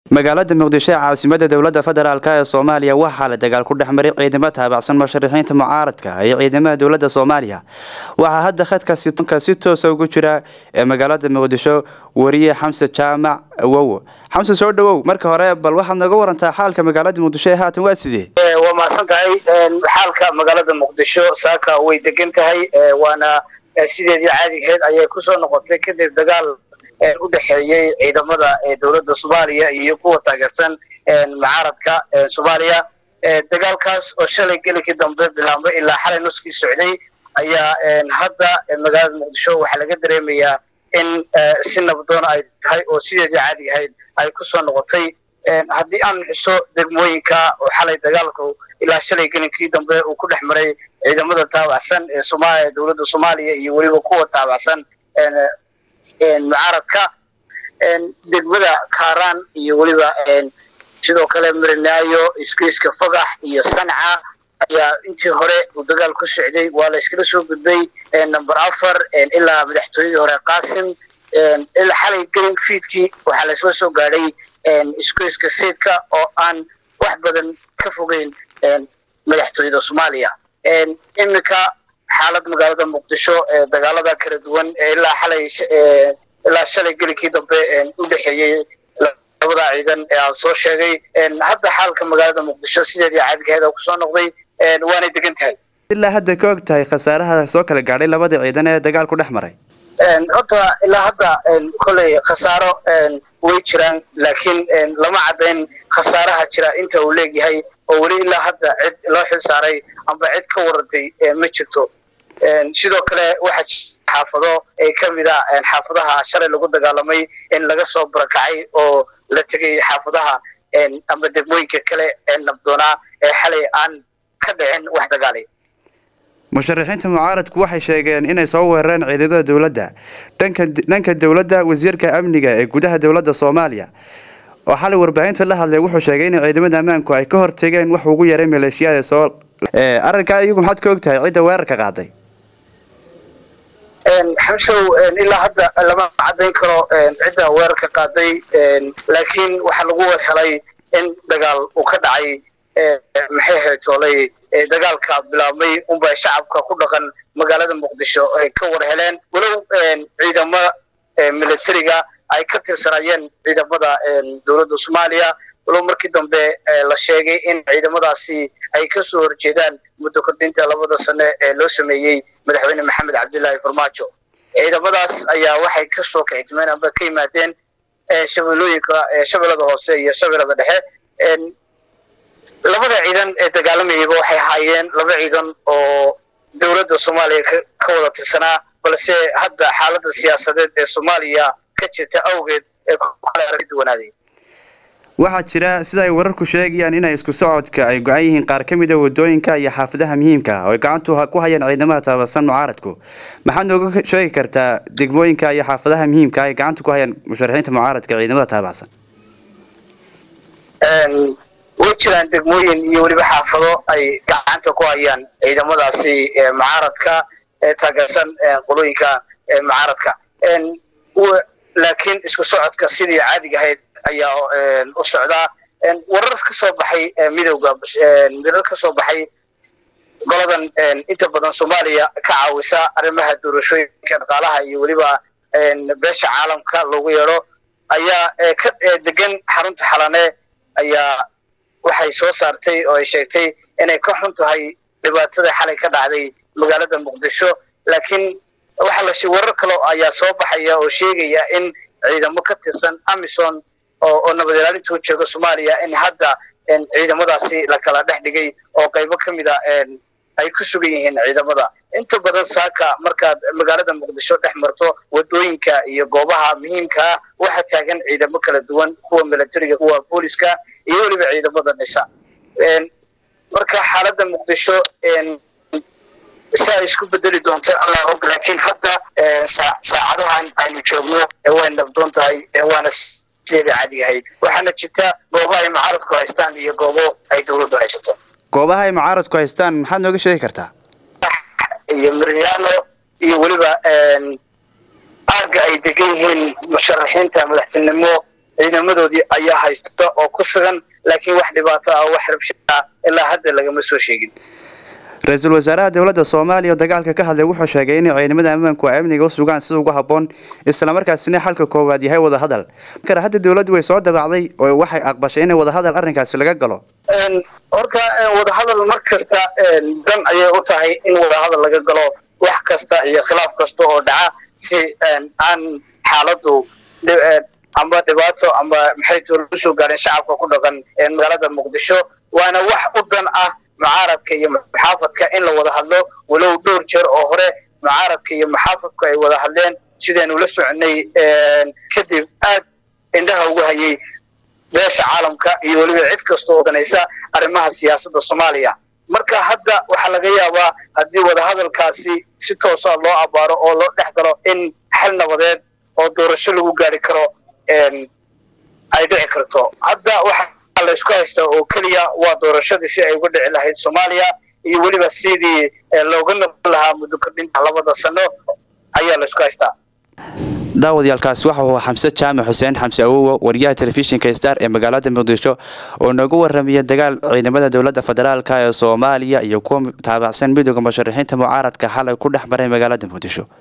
magaalada Muqdisho caasimada dawladda federaalka ee Soomaaliya waxa la dagaal ku dhexmaray ciidamada taabacsan musharaxiinta mucaaradka iyo ciidamada dawladda Soomaaliya waxa hadda khadka si toos ah ugu jira magaalada Muqdisho wariye Xamse Jaamac Awowo Xamse soo dhawow marka hore bal waxaad naga warantaa xaalka magaalada Muqdisho haatan waa sidee waa maasantahay xaalka magaalada Muqdisho saaka way degan tahay waana sideedii caadigeed ayay ku soo noqotay kadib dagaal u dhaxeeyay ciidamada dawladda Soomaaliya iyo kuwa taageersan mucaaradka Soomaaliya dagaalkaas oo shalay galkii dambe bilaabay ilaa xalay nuskii socday ayaa hadda magaalada Muqdisho waxa laga dareemayaa in si nabdoon ay tahay oo sideedii caadigeed ay ku soo noqotay haddii aan xiso degmooyinka oo xalay dagaalku ilaa shalay galkii dambe uu ku dhexmaray ciidamada taabacsan ee Soomaaliya dawladda Soomaaliya iyo waliba kuwa taabacsan mucaaradka degmada Kaaraan iyo waliba sidoo kale Marnaayo iskiiska Fagax iyo Sanca ayaa intii hore uu dagaal ku socday waa la iskala soo gudbay number 4 ilaa madaxtooyadii hore Qaasim ilaa xalay galin fiidkii waxa la soo gaadhay iskiiska Seedka oo aan wax badan ka fogeyn madaxtooyada Soomaaliya imika xaalad magaalada Muqdisho dagaalada kala duwan ilaa xalay ilaa shalay galkii dambe u dhaxeeyay labada ciidan ee aan soo sheegay hadda xaalka magaalada Muqdisho sideedii caadigeed ku soo noqday waana degan tahay ilaa hadda ka ogtahay khasaaraha soo kala gaadhay labada ciidan ee dagaalku dhexmaray horta ilaa hadda kulay khasaaro way jiraan laakiin lama cadeyn khasaaraha jira inta uu leeyahay oo wali ilaa hadda cid loo xil saaray amba cid ka warantay ma jirto sidoo kale waxa xaafado ay kamid ah xaafadaha shalay lagu dagaalamay in laga soo barakacay oo la tagay xaafadaha amba degmooyinka kale nabdoona ee xalay aan ka dhicin wax dagaalay musharaxiinta mucaaradku waxay sheegeen inay soo weerareen ciidamada dawladda dhanka dawladda wasiirka amniga ee gudaha dawladda Soomaaliya oo xalay warbaahinta la hadlay wuxuu sheegay in ciidamada ammaanku ay ka hortageen wax ugu yaray maleeshiyada soo arrinka iyagu maxaad ka ogtahay cidda weerarka qaaday xamsow ilaa hadda lama cadeyn karo cidda weerarka qaaday laakiin waxa lagu warhelay in dagaal uu ka dhacay maxay heetolay dagaalka bilaabmay umba shacabka ku dhaqan magaalada Muqdisho ay ka warheleen walow ciidamada militariga ay ka tirsanayeen ciidamada dawladda Soomaaliya walow markii dambe la sheegay in ciidamadaasi ay ka soo horjeedaan muddo kordhinta labada sano ee loo sameeyay madaxweyne Maxamed Cabdullaahi Farmaajo ciidamadaas ayaa waxay ka soo kicimeen amba ka yimaadeen shabeellooyinka shabeellada hoose iyo shabeellada dhexe labada ciidan ee dagaalamaya waxay haayeen laba ciidan oo dawladda Soomaaliya ka wada tirsanaa balse hadda xaaladda siyaasadeed ee Soomaaliya ka jirta awgeed ee ku kala duwanaaday waxa jira sida ay wararku sheegayaan in isku socodka ay go'an yihiin qaar kamid ah wadooyinka iyo xaafadaha muhiimka ah oo gacantu ku hayaan ciidamada taabacsan mucaaradku maxaad nooga sheegi kartaa degmooyinka iyo xaafadaha muhiimka ah ee gacanta ku hayaan musharaxiinta mucaaradka ciidamada taabacsan way jiraan degmooyin iyo waliba xaafado ay gacanta ku hayaan ciidamadaasi mucaaradka ee taageersan qolooyinka mucaaradka laakiin isku socodka sidii caadiga ahayd ayaa u socda warar ka soo baxay midowga ka soo baxay goladan inta badan Soomaaliya ka caawisa arrimaha doorashooyinka dhaqaalaha iyo waliba beesha caalamka loogu yeero ayaa ka degan xarunta xalane ayaa waxay soo saartay oo ay sheegtay inay ka xun tahay dhibaatada xalay ka dhacday magaalada Muqdisho laakiin waxa la sheegay warar kale ayaa soo baxaya oo sheegaya in ciidamo ka tirsan Amisom oo nabad ilaalinta jooga Soomaaliya in hadda ciidamadaasi la kala dhex dhigay oo qaybo kamid ah ay ku sugan yihiin ciidamada inta badan saaka markaad magaalada Muqdisho dhex marto wadooyinka iyo goobaha muhiimka ah waxa taagan ciidamo kala duwan kuwa militariga kuwa booliska iyo waliba ciidamada nisa marka xaaladda Muqdisho saa isku bedeli doonto Allah og laakiin hadda saacadahan aynu joogno way nabdoon tahay waana sidii caadiga ahayd waxaana jirta goobaha ay mucaaradku haystaan iyo goobo ay dawladdu haysato goobaha ay mucaaradku haystaan maxaad nooga sheegi kartaa iyo Marnaayo iyo waliba arga ay degan yihiin musharaxiinta madaxtinimo ciidamadoodii ayaa haysta oo ku sugan laakiin wax dhibaato ah wax rabshada ilaa hadda lagama soo sheegin. Ra'iisul Wasaaraha Dowladda Soomaaliya oo dagaalka ka hadlay wuxuu sheegay in ciidamada ammaanku ay amniga u sugaan sida ugu habboon isla markaasina xalka koowaad yahay wada hadal. Marka hadda dawladdu way soo dabacday oo waxay aqbashay in wada hadal arrinkaasi laga galo. Horta wada hadal markasta dan ayay u tahay in wada hadal laga galo wax kasta iyo khilaaf kasta oo dhaca si aan xaaladdu amba dhibaato amba maxay soo gaareen shacabka ku dhaqan magaalada Muqdisho waana wax u dan ah mucaaradka iyo maxaafadka in la wada hadlo walow dhowr jeer oo hore mucaaradka iyo maxaafadku ay wada hadleen sideen ula soconay kadib aad indhaha ugu hayay beesha caalamka iyo waliba cid kasta oo danaysa arrimaha siyaasadda Soomaaliya. Marka hadda waxa laga yaabaa haddii wada hadalkaasi si toos ah loo abaaro oo loo dhexgalo in xal nabadeed oo doorasho lagu gaari karo ay dhici karto. Hadda waxa la isku haysta oo kaliya waa doorashadii si ay uga dhici lahayd Soomaaliya iyo waliba sidii looga noqon lahaa muddo kordhinta 2 sano ayaa la isku haystaa. daawadayaalkaas waxa uu Xamse Jaamac Xuseen Xamse Awowo wariyaha telefishinka Star ee magaalada Muqdisho oo nagu warramiyay dagaal ciidamada dawladda federaalka ee Soomaaliya iyo kuwa taabacsan midowga musharaxiinta mucaaradka xalay ku dhex maray magaalada Muqdisho.